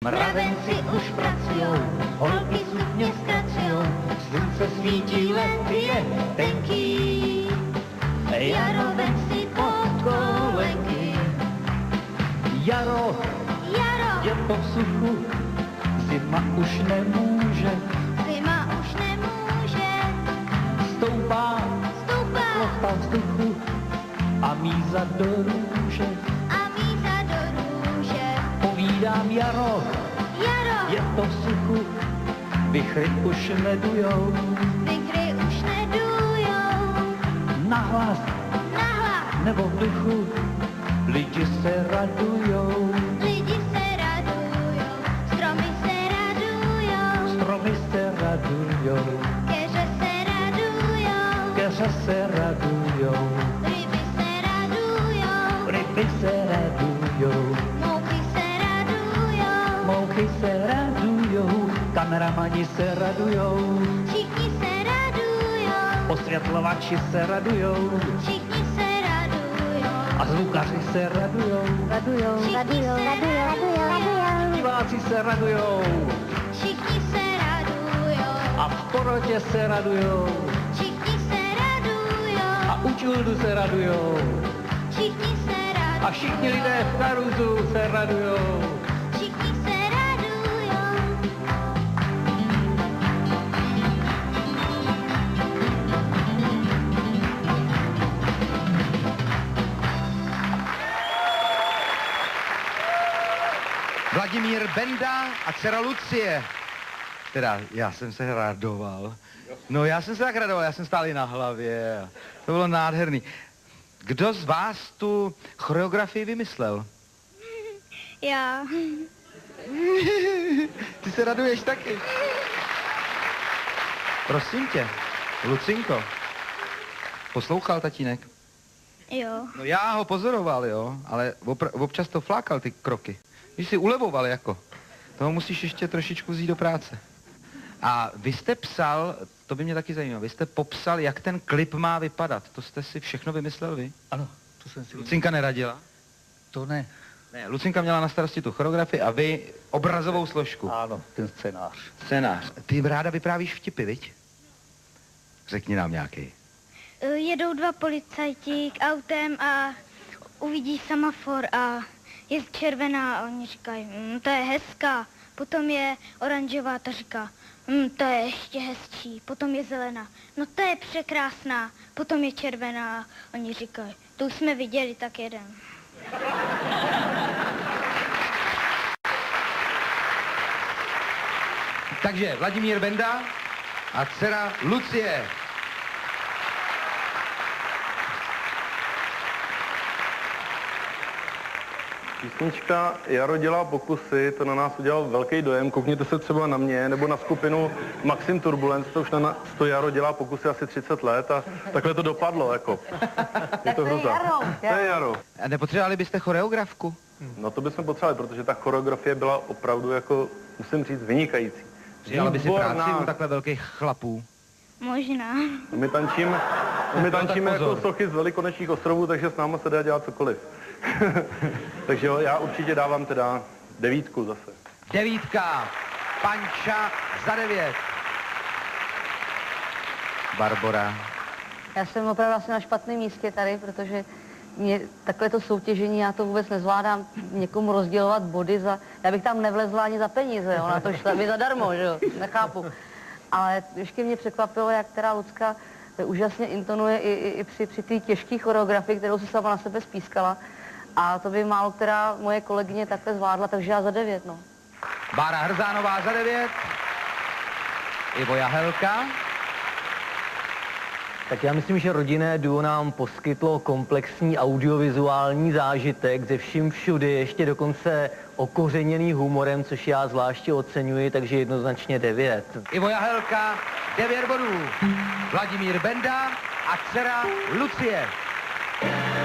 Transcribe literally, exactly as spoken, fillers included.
Mravenci už pracujou, holky stupně zkracujou, slunce svítí, let je tenký. Jaro, vem si pod kolenky. Jaro, Jaro, je to v suchu, zima už nemůže. Zima už nemůže. Stoupá, Stoupá, plocha vzduchu a míza do růže. a míza do růže. Povídám Jaro, Jaro, je to v suchu, vichry už nedujou. Vykry už nedujou. Nahlas Nahlas, nebo v duchu, lidi se radujou. lidi se radujou. Stromy se radujou. Stromy se radujou, Keře se radujou. keře se radujou, Ryby se radujou. ryby se radujou, Mouchy se radujou. mouchy se radujou, kameramani se radujou, Všichni se radujou. osvětlovači se radujou Všichni se radujou. a zvukaři se radujou, Radujou, radujou, radujou, radujou. diváci se radujou Všichni se radujou. a v porotě se radujou Všichni se radujou. a u čuldu se radujou Všichni se radujou. a všichni lidé v karuzu se radujou. Všichni se radujou. Vladimír Benda a dcera Lucie. Teda, já jsem se radoval. No, já jsem se tak radoval, já jsem stál i na hlavě. To bylo nádherný. Kdo z vás tu choreografii vymyslel? Já. Ty se raduješ taky. Prosím tě, Lucinko, poslouchal tatínek? Jo. No já ho pozoroval, jo, ale opr- občas to flákal ty kroky. Když si ulevoval jako, toho musíš ještě trošičku vzít do práce. A vy jste psal, to by mě taky zajímalo, vy jste popsal, jak ten klip má vypadat. To jste si všechno vymyslel vy? Ano, to jsem si... Lucinka neradila? To ne. Ne, Lucinka měla na starosti tu choreografii a vy obrazovou složku. Ano, ten scénář. Scénář. Ty ráda vyprávíš vtipy, viď? Řekni nám nějaký. Jedou dva policajti k autem a uvidí semafor a je červená a oni říkají, hm, to je hezká. Potom je oranžová, ta říká, hm, to je ještě hezčí. Potom je zelená, no to je překrásná. Potom je červená a oni říkají, to už jsme viděli, tak jedem. Takže Vladimír Benda a dcera Lucie. Písnička Jaro dělá pokusy, to na nás udělal velký dojem. Koukněte se třeba na mě nebo na skupinu Maxim Turbulence, to už na nás to Jaro dělá pokusy asi třicet let a takhle to dopadlo, jako. Je to hroza. To je Jaro. A nepotřebovali byste choreografku? No to bychom potřebovali, protože ta choreografie byla opravdu jako, musím říct, vynikající. Přijala by si práci Výborná. u takhle velkých chlapů. Možná. My tančíme, my tančíme tak pozor. jako sochy z Velikonočních ostrovů, takže s náma se dá dělat cokoliv. Takže jo, já určitě dávám teda devítku zase. Devítka. Panča za devět. Barbora. Já jsem opravdu asi na špatném místě tady, protože mě takové to soutěžení, já to vůbec nezvládám někomu rozdělovat body za... Já bych tam nevlezla ani za peníze, jo, na to šla by zadarmo, že jo, nechápu. Ale ještě mě překvapilo, jak teda Lucka úžasně intonuje i, i, i při, při té těžké choreografii, kterou si sama na sebe spískala. A to by málo která moje kolegyně takhle zvládla, takže já za devět, no. Bára Hrzánová za devět. Ivo Jahelka. Tak já myslím, že rodinné duo nám poskytlo komplexní audiovizuální zážitek ze vším všudy, ještě dokonce okořeněný humorem, což já zvláště oceňuji, takže jednoznačně devět. Ivo Jahelka, devět bodů. Vladimír Benda a dcera Lucie.